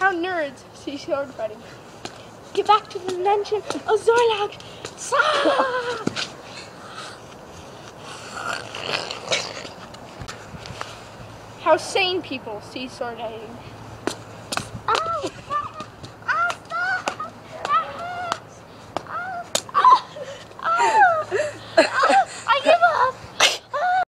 How nerds see sword fighting. Get back to the dimension of Zorlag! How sane people see sword fighting. Oh!